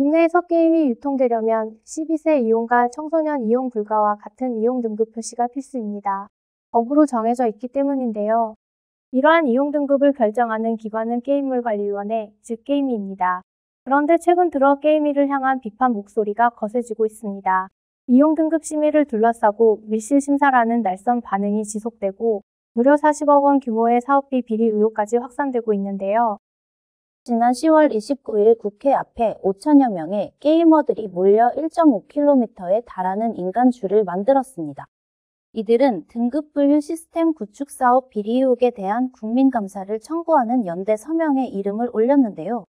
국내에서 게임이 유통되려면 12세 이용과 청소년 이용 불가와 같은 이용 등급 표시가 필수입니다. 법으로 정해져 있기 때문인데요. 이러한 이용 등급을 결정하는 기관은 게임물관리위원회, 즉 게임위입니다. 그런데 최근 들어 게임위를 향한 비판 목소리가 거세지고 있습니다. 이용 등급 심의를 둘러싸고 밀실 심사라는 날선 반응이 지속되고 무려 40억 원 규모의 사업비 비리 의혹까지 확산되고 있는데요. 지난 10월 29일 국회 앞에 5천여 명의 게이머들이 몰려 1.5km에 달하는 인간줄을 만들었습니다. 이들은 등급 분류 시스템 구축 사업 비리 의혹에 대한 국민감사를 청구하는 연대 서명에 이름을 올렸는데요.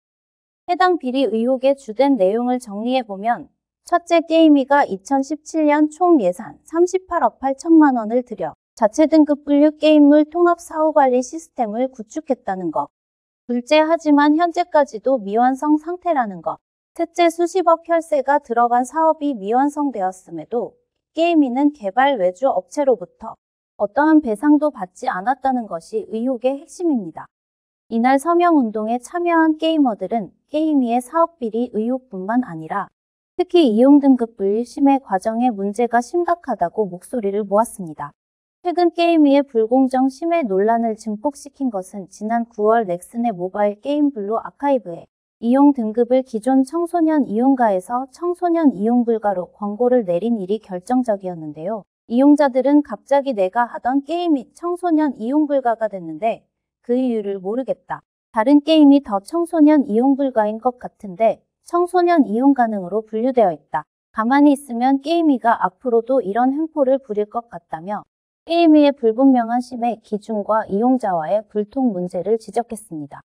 해당 비리 의혹의 주된 내용을 정리해보면 첫째, 게임위가 2017년 총 예산 38억 8천만 원을 들여 자체 등급 분류 게임물 통합 사후관리 시스템을 구축했다는 것. 둘째, 하지만 현재까지도 미완성 상태라는 것. 셋째, 수십억 혈세가 들어간 사업이 미완성되었음에도 게임위는 개발 외주 업체로부터 어떠한 배상도 받지 않았다는 것이 의혹의 핵심입니다. 이날 서명운동에 참여한 게이머들은 게임위의 사업비리 의혹뿐만 아니라 특히 이용 등급 분류 심의 과정의 문제가 심각하다고 목소리를 모았습니다. 최근 게임위의 불공정 심의 논란을 증폭시킨 것은 지난 9월 넥슨의 모바일 게임 블루 아카이브에 이용 등급을 기존 청소년 이용가에서 청소년 이용 불가로 권고를 내린 일이 결정적이었는데요. 이용자들은 갑자기 내가 하던 게임이 청소년 이용 불가가 됐는데 그 이유를 모르겠다. 다른 게임이 더 청소년 이용 불가인 것 같은데 청소년 이용 가능으로 분류되어 있다. 가만히 있으면 게임위가 앞으로도 이런 횡포를 부릴 것 같다며 게임위의 불분명한 심의 기준과 이용자와의 불통 문제를 지적했습니다.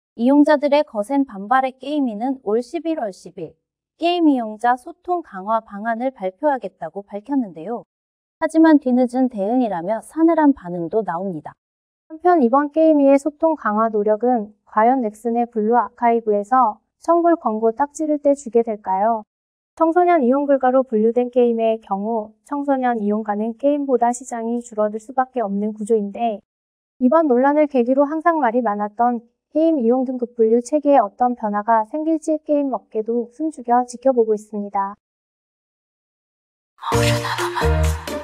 이용자들의 거센 반발에 게임위는 올 11월 10일 게임 이용자 소통 강화 방안을 발표하겠다고 밝혔는데요. 하지만 뒤늦은 대응이라며 싸늘한 반응도 나옵니다. 한편 이번 게임위의 소통 강화 노력은 과연 넥슨의 블루 아카이브에서 청불 권고 딱지를 떼주게 될까요? 청소년 이용 불가로 분류된 게임의 경우 청소년 이용가는 게임보다 시장이 줄어들 수밖에 없는 구조인데 이번 논란을 계기로 항상 말이 많았던 게임 이용 등급 분류 체계에 어떤 변화가 생길지 게임 업계도 숨죽여 지켜보고 있습니다.